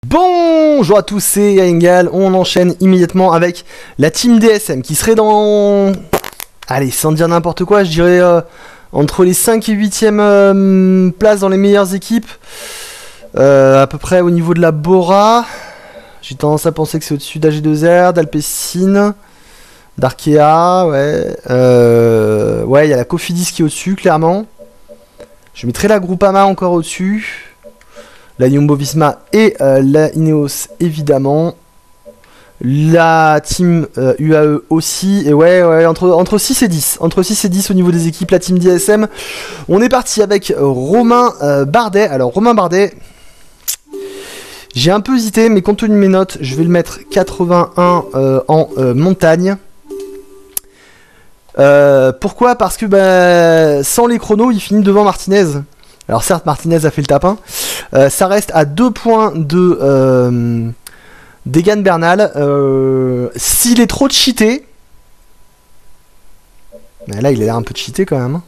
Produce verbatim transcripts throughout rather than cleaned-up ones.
Bonjour à tous, c'est Yaengal. On enchaîne immédiatement avec la team D S M qui serait dans... Allez, sans dire n'importe quoi, je dirais euh, entre les cinq et huitième euh, places dans les meilleures équipes. Euh, à peu près au niveau de la Bora. J'ai tendance à penser que c'est au-dessus d'A G deux R, d'Alpecin, d'Arkea, ouais. Euh, ouais, il y a la Cofidis qui est au-dessus, clairement. Je mettrai la Groupama encore au-dessus. La Jumbo-Visma et euh, la Ineos, évidemment. La team euh, U A E aussi. Et ouais, ouais entre, entre six et dix. Entre six et dix au niveau des équipes, la team D S M. On est parti avec Romain euh, Bardet. Alors, Romain Bardet... J'ai un peu hésité, mais compte tenu de mes notes, je vais le mettre quatre-vingt-un euh, en euh, montagne. Euh, pourquoi? Parce que bah, sans les chronos, il finit devant Martinez. Alors certes, Martinez a fait le tapin. Euh, ça reste à deux points de euh, d'Egan Bernal. Euh, S'il est trop cheaté... Mais là, il a l'air un peu cheaté quand même.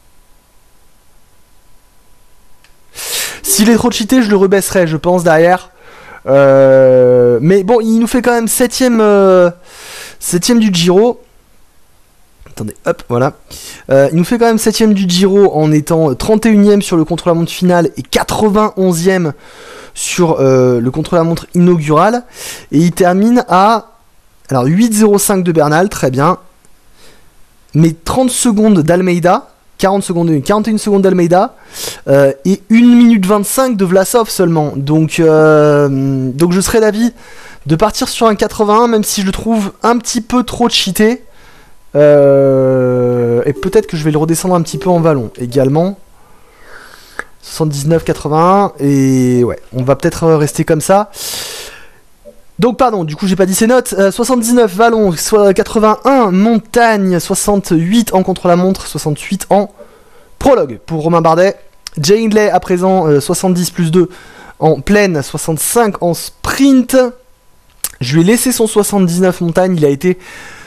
S'il est trop cheaté, je le rebaisserai, je pense, derrière. Euh, mais bon, il nous fait quand même septième euh, septième du Giro. Attendez, hop, voilà. Euh, il nous fait quand même septième du Giro en étant trente et unième sur le contre-la-montre final et quatre-vingt-onzième sur euh, le contre-la-montre inaugural. Et il termine à alors huit zéro cinq de Bernal, très bien. Mais trente secondes d'Almeida. quarante secondes, quarante et une secondes d'Almeida euh, et une minute vingt-cinq de Vlasov seulement. Donc, euh, donc je serais d'avis de partir sur un quatre-vingt-un, même si je le trouve un petit peu trop cheaté. Euh, et peut-être que je vais le redescendre un petit peu en vallon également. soixante-dix-neuf quatre-vingt-un. Et ouais, on va peut-être rester comme ça. Donc pardon, du coup j'ai pas dit ses notes, euh, soixante-dix-neuf vallon, soit quatre-vingt-un montagne, soixante-huit en contre-la-montre, soixante-huit en prologue pour Romain Bardet. Jay Hindley à présent, euh, soixante-dix plus deux en plaine, soixante-cinq en sprint. Je lui ai laissé son soixante-dix-neuf montagne, il a été...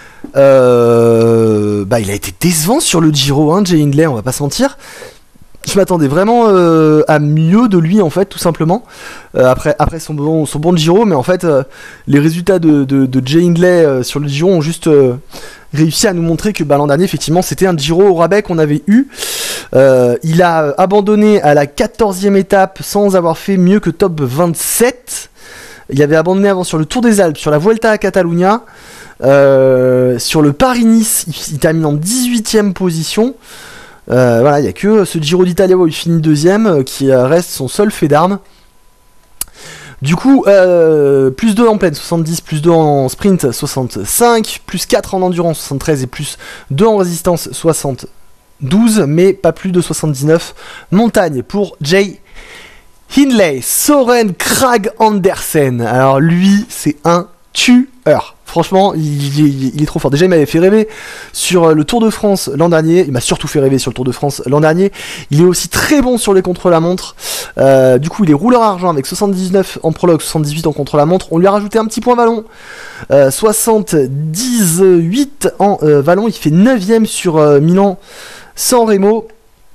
Euh, bah il a été décevant sur le Giro, hein, Jay Hindley, on va pas se mentir. Je m'attendais vraiment euh, à mieux de lui en fait, tout simplement, euh, après, après son, bon, son bon Giro, mais en fait euh, les résultats de, de, de Jay Hindley euh, sur le Giro ont juste euh, réussi à nous montrer que bah, l'an dernier effectivement c'était un Giro au rabais qu'on avait eu. Euh, il a abandonné à la quatorzième étape sans avoir fait mieux que top vingt-sept. Il avait abandonné avant sur le Tour des Alpes, sur la Vuelta à Catalunya, euh, sur le Paris-Nice, il, il termine en dix-huitième position. Euh, voilà, il n'y a que ce Giro d'Italia où il finit deuxième euh, qui euh, reste son seul fait d'armes. Du coup, euh, plus deux en plaine, soixante-dix, plus deux en sprint, soixante-cinq, plus quatre en endurance, soixante-treize, et plus deux en résistance, soixante-douze, mais pas plus de soixante-dix-neuf. Montagne pour Jay Hindley. Søren Kragh Andersen. Alors lui, c'est un tueur. Franchement, il, il, il est trop fort. Déjà, il m'avait fait rêver sur le Tour de France l'an dernier. Il m'a surtout fait rêver sur le Tour de France l'an dernier. Il est aussi très bon sur les contre-la-montre. Euh, du coup, il est rouleur argent avec soixante-dix-neuf en prologue, soixante-dix-huit en contre-la-montre. On lui a rajouté un petit point vallon. Euh, soixante-dix-huit en euh, vallon. Il fait neuvième sur euh, Milan-San Remo.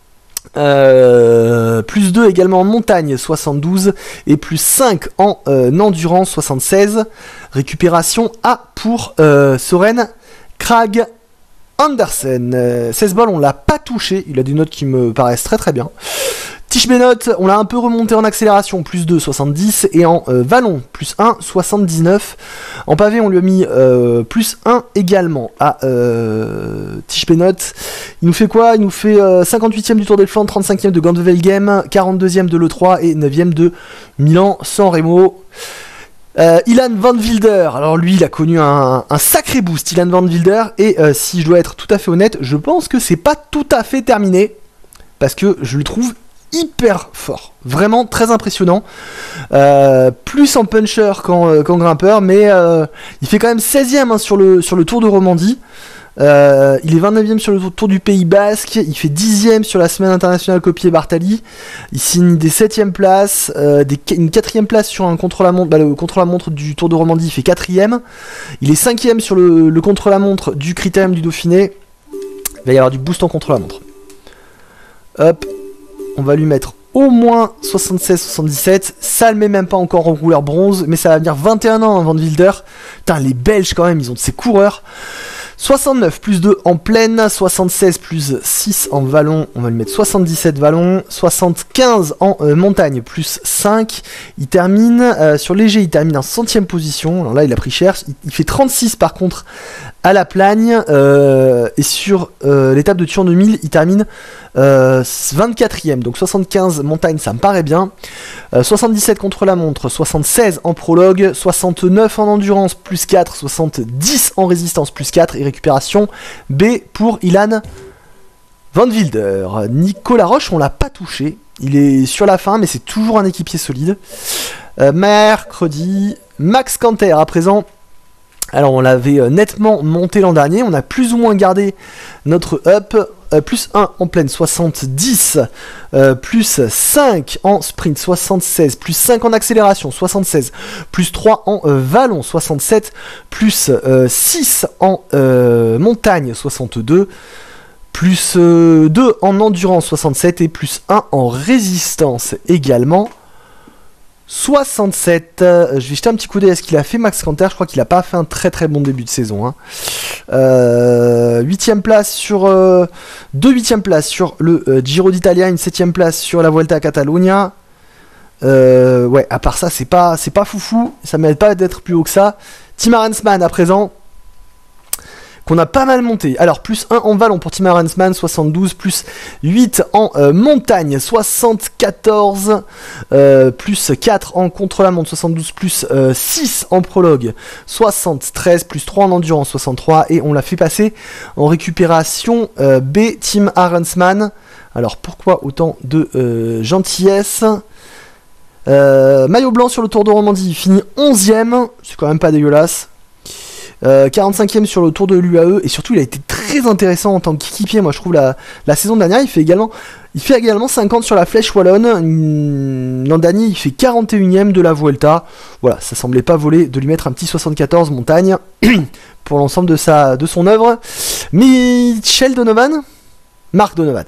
Euh, plus deux également en montagne, soixante-douze, et plus cinq en euh, endurance, soixante-seize. Récupération A pour euh, Søren Kragh Andersen. Euh, seize balles, on l'a pas touché, il a des notes qui me paraissent très très bien. Tish Benoît, on l'a un peu remonté en accélération, plus deux, soixante-dix, et en euh, vallon, plus un, soixante-dix-neuf. En pavé, on lui a mis euh, plus un également à euh, Tish Benoît. Il nous fait quoi? Il nous fait euh, cinquante-huitième du Tour des Flandres, trente-cinquième de Gand-Wevelgem, quarante-deuxième de l'E trois et neuvième de Milan-San Remo. Euh, Ilan Van Wilder, alors lui il a connu un, un sacré boost, Ilan Van Wilder, et euh, si je dois être tout à fait honnête, je pense que c'est pas tout à fait terminé, parce que je le trouve hyper fort, vraiment très impressionnant, euh, plus en puncher qu'en, euh, qu'en grimpeur, mais euh, il fait quand même seizième hein, sur, le, sur le Tour de Romandie. Euh, il est vingt-neuvième sur le tour du Pays Basque, il fait dixième sur la semaine internationale Copier-Bartali, il signe des septième places, euh, des, une quatrième place sur un contre-la-montre, bah, le contre-la-montre du Tour de Romandie, il fait quatrième, il est cinquième sur le, le contre-la-montre du Critérium du Dauphiné. Il va y avoir du boost en contre-la-montre. Hop, on va lui mettre au moins soixante-seize soixante-dix-sept. Ça le met même pas encore en couleur bronze, mais ça va venir vingt et un ans, hein, Van Wilder. Putain, les Belges quand même, ils ont de ces coureurs. soixante-neuf plus deux en plaine, soixante-seize plus six en vallon, on va lui mettre soixante-dix-sept vallon, soixante-quinze en euh, montagne plus cinq, il termine euh, sur léger, il termine en centième position, alors là il a pris cher, il, il fait trente-six par contre à la Plagne, euh, et sur euh, l'étape de Tuan deux mille, il termine euh, vingt-quatrième, donc soixante-quinze montagne, ça me paraît bien, euh, soixante-dix-sept contre la montre, soixante-seize en prologue, soixante-neuf en endurance plus quatre, soixante-dix en résistance plus quatre, et récupération B pour Ilan Van Wilder. Nicolas Roche, on l'a pas touché, il est sur la fin, mais c'est toujours un équipier solide. Euh, mercredi, Max Canter à présent. Alors on l'avait euh, nettement monté l'an dernier, on a plus ou moins gardé notre up, euh, plus un en pleine soixante-dix, euh, plus cinq en sprint soixante-seize, plus cinq en accélération soixante-seize, plus trois en euh, vallon soixante-sept, plus euh, six en euh, montagne soixante-deux, plus euh, deux en endurance soixante-sept et plus un en résistance également. soixante-sept, euh, je vais jeter un petit coup d'œil à ce qu'il a fait Max Canter, je crois qu'il a pas fait un très très bon début de saison. Hein. Euh, huitième place sur euh, deux huitième place sur le euh, Giro d'Italia, une septième place sur la Vuelta a Catalunya. Euh, ouais, à part ça, c'est pas c'est pas foufou, ça mérite pas d'être plus haut que ça. Tim Arensman à présent, qu'on a pas mal monté. Alors, plus un en vallon pour Tim Arensman, soixante-douze, plus huit en euh, montagne, soixante-quatorze, euh, plus quatre en contre-la-montre, soixante-douze, plus euh, six en prologue, soixante-treize, plus trois en endurance, soixante-trois, et on l'a fait passer en récupération euh, B, Tim Arensman. Alors, pourquoi autant de euh, gentillesse? euh, Maillot blanc sur le Tour de Romandie, il finit onzième, c'est quand même pas dégueulasse. Euh, quarante-cinquième sur le Tour de l'U A E, et surtout il a été très intéressant en tant qu'équipier, moi je trouve la, la saison dernière. Il fait également il fait également cinquante sur la Flèche Wallonne. L'an dernier il fait quarante et unième de la Vuelta. Voilà, ça semblait pas voler de lui mettre un petit soixante-quatorze montagne pour l'ensemble de sa de son œuvre. Michel Donovan, Mark Donovan,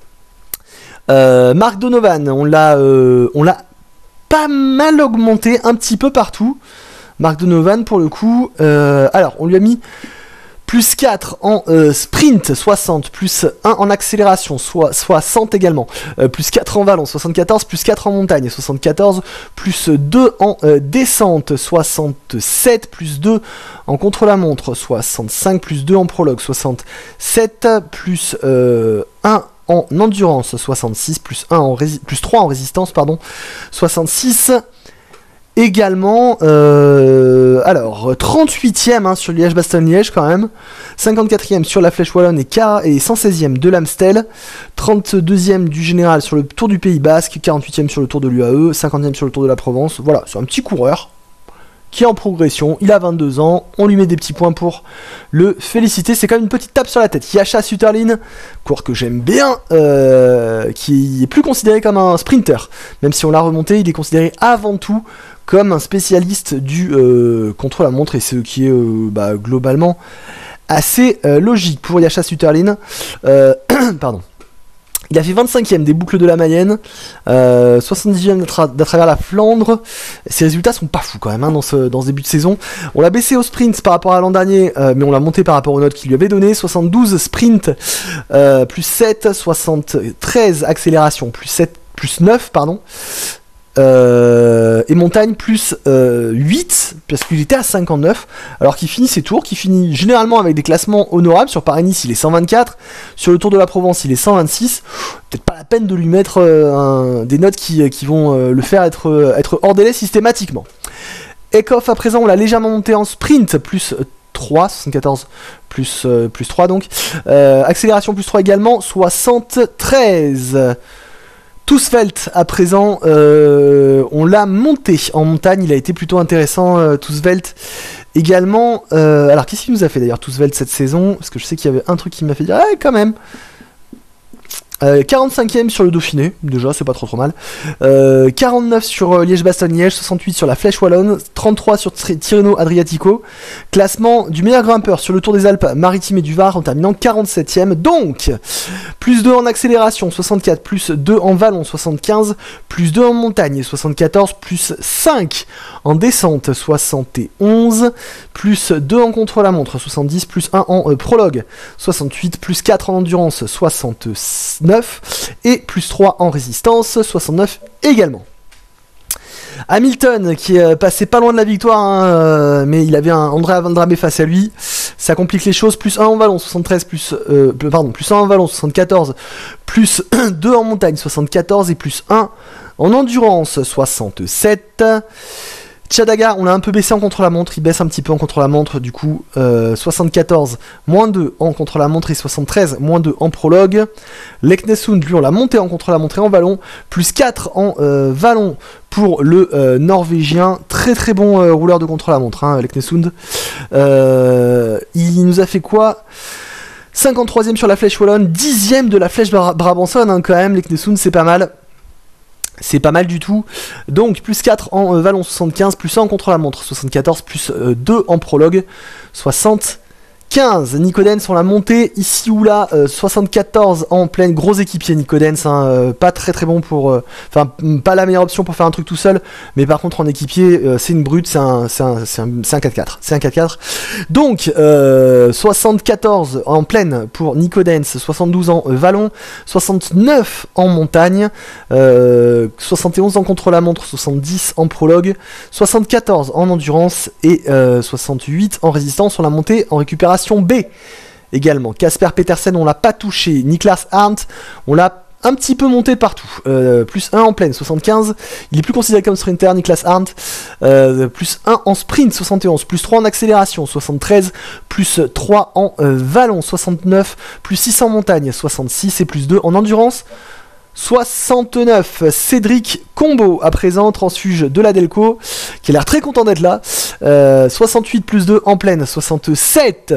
euh, Mark Donovan, on l'a euh, on l'a pas mal augmenté un petit peu partout. Mark Donovan pour le coup, euh, alors on lui a mis plus quatre en euh, sprint, soixante, plus un en accélération, soit soixante également, euh, plus quatre en vallon, soixante-quatorze, plus quatre en montagne, soixante-quatorze, plus deux en euh, descente, soixante-sept, plus deux en contre-la-montre, soixante-cinq, plus deux en prologue, soixante-sept, plus euh, un en endurance, soixante-six, plus un en rési- plus trois en résistance, pardon, soixante-six. Également, euh, alors trente-huitième hein, sur Liège-Bastogne-Liège quand même, cinquante-quatrième sur la Flèche Wallonne et, et cent seizième de l'Amstel, trente-deuxième du Général sur le Tour du Pays Basque, quarante-huitième sur le Tour de l'U A E, cinquantième sur le Tour de la Provence. Voilà, c'est un petit coureur qui est en progression, il a vingt-deux ans, on lui met des petits points pour le féliciter, c'est quand même une petite tape sur la tête. Yasha Sutterlin, coureur que j'aime bien, euh, qui est plus considéré comme un sprinter, même si on l'a remonté, il est considéré avant tout comme un spécialiste du euh, contre-la-montre, et ce qui est euh, bah, globalement assez euh, logique pour Yasha Sutterlin. Euh, pardon. Il a fait vingt-cinquième des boucles de la Mayenne, euh, soixante-dixième d'à tra- d'à travers la Flandre. Ses résultats sont pas fous quand même hein, dans, ce, dans ce début de saison. On l'a baissé au sprint par rapport à l'an dernier, euh, mais on l'a monté par rapport aux notes qu'il lui avait données. soixante-douze sprint, euh, plus sept, soixante-treize accélération, plus sept, plus neuf, pardon. Euh, et montagne plus euh, huit, parce qu'il était à cinquante-neuf, alors qu'il finit ses tours, qu'il finit généralement avec des classements honorables. Sur Paris-Nice il est cent vingt-quatre, sur le Tour de la Provence il est cent vingt-six. Peut-être pas la peine de lui mettre euh, un, des notes qui, qui vont euh, le faire être, euh, être hors délai systématiquement. Eckhoff à présent on l'a légèrement monté en sprint, plus trois, soixante-quatorze plus, euh, plus trois donc, euh, accélération plus trois également, soixante-treize. Tousvelt à présent, euh, on l'a monté en montagne, il a été plutôt intéressant euh, Tousvelt également. Euh, alors qu'est-ce qu'il nous a fait d'ailleurs Tousvelt cette saison? Parce que je sais qu'il y avait un truc qui m'a fait dire, ah quand même. Euh, quarante-cinquième sur le Dauphiné, déjà c'est pas trop trop mal. Euh, quarante-neuf sur euh, Liège-Bastogne-Liège, soixante-huit sur la Flèche Wallonne, trente-trois sur Tirreno-Adriatico. Classement du meilleur grimpeur sur le Tour des Alpes-Maritimes et du Var en terminant quarante-septième. Donc, plus deux en accélération, soixante-quatre, plus deux en vallon, soixante-quinze, plus deux en montagne, soixante-quatorze, plus cinq en descente, soixante et onze, plus deux en contre-la-montre, soixante-dix, plus un en euh, prologue, soixante-huit, plus quatre en endurance, soixante-neuf, et plus trois en résistance, soixante-neuf également. Hamilton qui est passé pas loin de la victoire, hein, euh, mais il avait un Andrea Van Dramé face à lui, ça complique les choses. Plus un en vallon, soixante-treize, plus, euh, pardon, plus un en vallon, soixante-quatorze, plus deux en montagne, soixante-quatorze, et plus un en endurance, soixante-sept. Chadaga, on l'a un peu baissé en contre-la-montre, il baisse un petit peu en contre-la-montre, du coup euh, soixante-quatorze, moins deux en contre-la-montre et soixante-treize, moins deux en prologue. Leknesund, lui on l'a monté en contre-la-montre et en vallon, plus quatre en euh, vallon pour le euh, Norvégien, très très bon euh, rouleur de contre-la-montre, hein, Leknesund. Euh, il nous a fait quoi ? cinquante-troisième sur la Flèche Wallonne, dixième de la Flèche Bra Brabançonne, hein, quand même, Leknesund c'est pas mal. C'est pas mal du tout. Donc plus quatre en euh, vallon, soixante-quinze, plus un en contre-la-montre, soixante-quatorze, plus euh, deux en prologue, soixante-quinze. Nico Denz, on l'a monté ici ou là, euh, soixante-quatorze en pleine, gros équipier Nico Denz, hein, euh, pas très très bon pour... Enfin, euh, pas la meilleure option pour faire un truc tout seul, mais par contre en équipier, euh, c'est une brute, c'est un, c'est un, c'est un, c'est un quatre quatre. C'est un quatre quatre. Donc, euh, soixante-quatorze en pleine pour Nico Denz, soixante-douze en euh, vallon, soixante-neuf en montagne, euh, soixante et onze en contre-la-montre, soixante-dix en prologue, soixante-quatorze en endurance et euh, soixante-huit en résistance. On l'a monté en récupération B également. Casper Petersen, on l'a pas touché. Niklas Arndt, on l'a un petit peu monté partout. Euh, plus un en pleine, soixante-quinze. Il est plus considéré comme sprinter, Niklas Arndt. Euh, plus un en sprint, soixante et onze. Plus trois en accélération, soixante-treize. Plus trois en euh, vallon, soixante-neuf. Plus six en montagne, soixante-six. Et plus deux en endurance, soixante-neuf. Cédric Combo à présent, transfuge de la Delco, qui a l'air très content d'être là. Euh, soixante-huit plus deux en pleine, soixante-sept.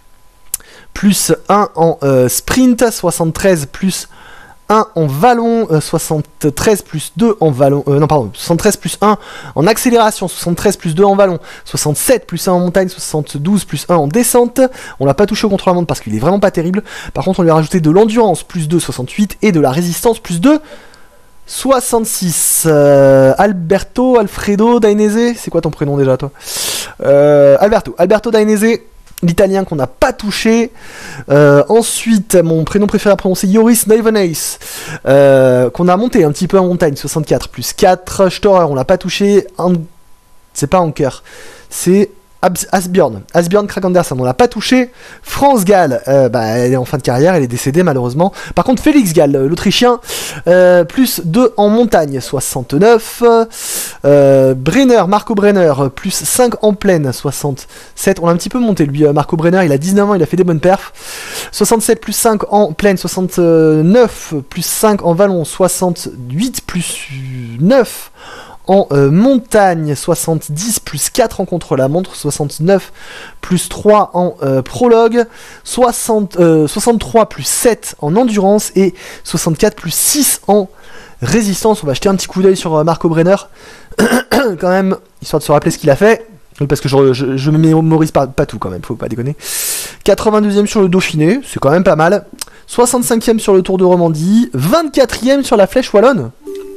Plus un en euh, sprint, soixante-treize plus un en vallon, euh, soixante-treize plus deux en vallon, euh, non pardon, soixante-treize plus un en accélération, soixante-treize plus deux en vallon, soixante-sept plus un en montagne, soixante-douze plus un en descente. On l'a pas touché au contre-la-montre parce qu'il est vraiment pas terrible. Par contre on lui a rajouté de l'endurance plus deux, soixante-huit, et de la résistance plus deux, soixante-six. euh, Alberto, Alfredo, Dainese, c'est quoi ton prénom déjà toi? euh, Alberto, Alberto Dainese, l'italien qu'on n'a pas touché. Euh, ensuite, mon prénom préféré à prononcer, Joris Nijvenhuis, euh, qu'on a monté un petit peu en montagne, soixante-quatre plus quatre. Storer, on l'a pas touché. An... C'est pas Anker, c'est Asbjorn. Asbjorn Krag Andersen, on l'a pas touché. France Gall, euh, bah, elle est en fin de carrière, elle est décédée malheureusement. Par contre, Félix Gall, l'Autrichien, euh, plus deux en montagne, soixante-neuf. Euh, Brenner, Marco Brenner, plus cinq en pleine, soixante-sept. On l'a un petit peu monté lui, Marco Brenner, il a dix-neuf ans, il a fait des bonnes perfs. soixante-sept plus cinq en pleine, soixante-neuf plus cinq en vallon, soixante-huit plus neuf en euh, montagne, soixante-dix plus quatre en contre-la-montre, soixante-neuf plus trois en euh, prologue, soixante, euh, soixante-trois plus sept en endurance et soixante-quatre plus six en résistance. On va jeter un petit coup d'œil sur euh, Marco Brenner, quand même, histoire de se rappeler ce qu'il a fait, parce que je, je, je me mémorise pas, pas tout quand même, faut pas déconner. quatre-vingt-deuxième sur le Dauphiné, c'est quand même pas mal. soixante-cinquième sur le Tour de Romandie, vingt-quatrième sur la Flèche Wallonne.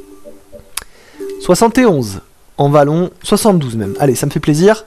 soixante et onze en vallon, soixante-douze même. Allez, ça me fait plaisir.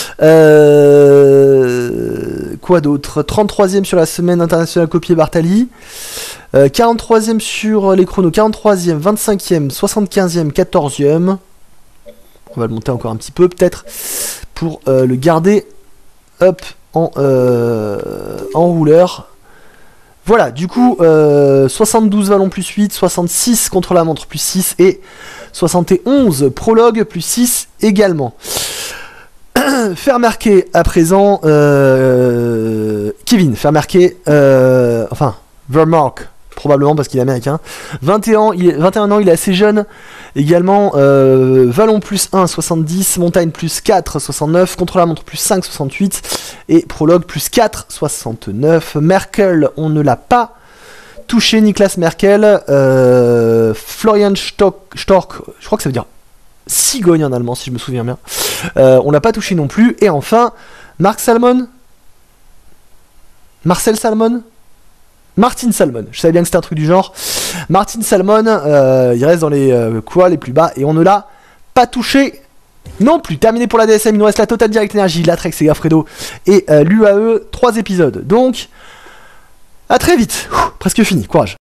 Euh... Quoi d'autre? trente-troisième sur la semaine internationale Copier Bartali. Euh, quarante-troisième sur les chronos. quarante-troisième, vingt-cinquième, soixante-quinzième, quatorzième. On va le monter encore un petit peu peut-être pour euh, le garder up en, euh, en rouleur. Voilà, du coup, euh, soixante-douze vallons plus huit, soixante-six contre la montre plus six et soixante et onze prologue plus six également. Faire marquer à présent euh, Kevin, faire marquer, euh, enfin, Vermark, probablement parce qu'il est américain. vingt et un ans, il est, vingt et un ans, il est assez jeune. Également, euh, vallon plus un, soixante-dix, montagne plus quatre, soixante-neuf, contre la montre plus cinq, soixante-huit, et prologue plus quatre, soixante-neuf. Merkel, on ne l'a pas touché Niklas Merkel, euh, Florian Stock, Stork, je crois que ça veut dire cigogne en allemand si je me souviens bien. Euh, on l'a pas touché non plus. Et enfin, Marc Salmon, Marcel Salmon, Martin Salmon. Je savais bien que c'était un truc du genre. Martin Salmon, euh, il reste dans les euh, couloirs les plus bas et on ne l'a pas touché non plus. Terminé pour la D S M. Il nous reste la Total Direct Energy, l'Atrex et Gaffredo et euh, l'U A E. Trois épisodes. Donc, à très vite. Ouh, presque fini. Courage.